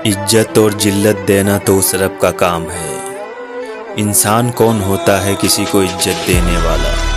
इज्जत और जिल्लत देना तो उस रब का काम है। इंसान कौन होता है किसी को इज्जत देने वाला।